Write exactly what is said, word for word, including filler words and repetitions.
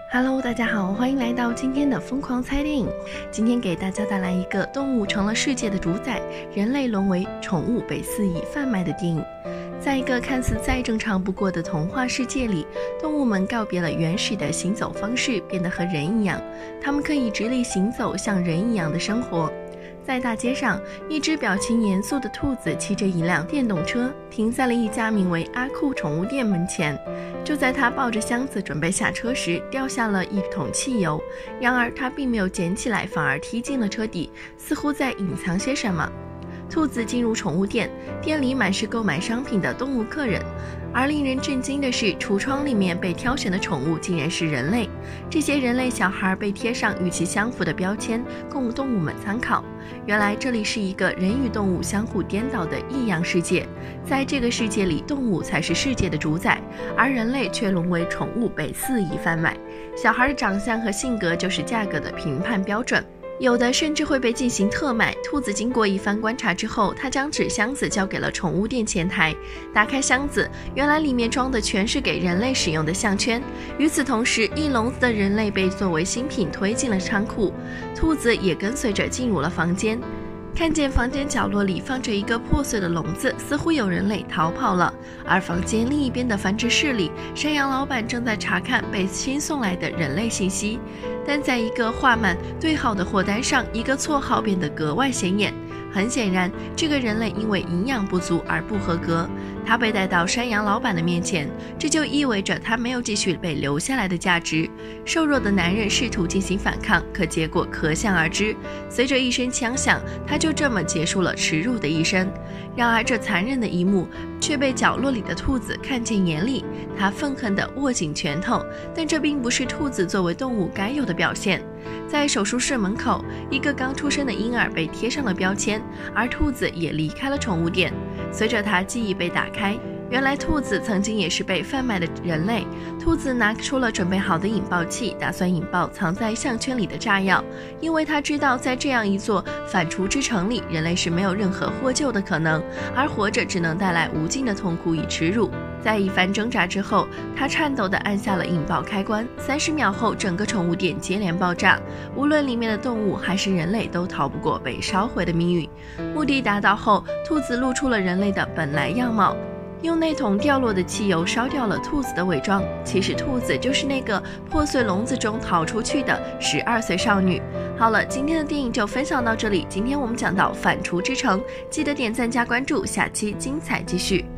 Hello， 大家好，欢迎来到今天的疯狂猜电影。今天给大家带来一个动物成了世界的主宰，人类沦为宠物被肆意贩卖的电影。在一个看似再正常不过的童话世界里，动物们告别了原始的行走方式，变得和人一样，它们可以直立行走，像人一样的生活。在大街上，一只表情严肃的兔子骑着一辆电动车，停在了一家名为阿库宠物店门前。就在他抱着箱子准备下车时，掉下了一桶汽油。然而他并没有捡起来，反而踢进了车底，似乎在隐藏些什么。兔子进入宠物店，店里满是购买商品的动物客人，而令人震惊的是，橱窗里面被挑选的宠物竟然是人类。这些人类小孩被贴上与其相符的标签，供动物们参考。原来这里是一个人与动物相互颠倒的异样世界，在这个世界里，动物才是世界的主宰，而人类却沦为宠物被肆意贩卖。小孩的长相和性格就是价格的评判标准，有的甚至会被进行特卖。兔子经过一番观察之后，他将纸箱子交给了宠物店前台。打开箱子，原来里面装的全是给人类使用的项圈。与此同时，一笼子的人类被作为新品推进了仓库，兔子也跟随着进入了房间。看见房间角落里放着一个破碎的笼子，似乎有人类逃跑了。而房间另一边的繁殖室里，山羊老板正在查看被新送来的人类信息，但在一个画满对号的货单上，一个错号变得格外显眼。很显然，这个人类因为营养不足而不合格，他被带到山羊老板的面前，这就意味着他没有继续被留下来的价值。瘦弱的男人试图进行反抗，可结果可想而知，随着一声枪响，他就这么结束了耻辱的一生。然而这残忍的一幕却被角落里的兔子看进眼里，他愤恨地握紧拳头，但这并不是兔子作为动物该有的表现。在手术室门口，一个刚出生的婴儿被贴上了标签，而兔子也离开了宠物店。随着他记忆被打开，原来兔子曾经也是被贩卖的人类。兔子拿出了准备好的引爆器，打算引爆藏在项圈里的炸药，因为他知道在这样一座反刍之城里，人类是没有任何获救的可能，而活着只能带来无尽的痛苦与耻辱。在一番挣扎之后，他颤抖地按下了引爆开关。三十秒后，整个宠物店接连爆炸，无论里面的动物还是人类都逃不过被烧毁的命运。目的达到后，兔子露出了人类的本来样貌，用那桶掉落的汽油烧掉了兔子的伪装。其实兔子就是那个破碎笼子中逃出去的十二岁少女。好了，今天的电影就分享到这里。今天我们讲到反刍之城，记得点赞加关注，下期精彩继续。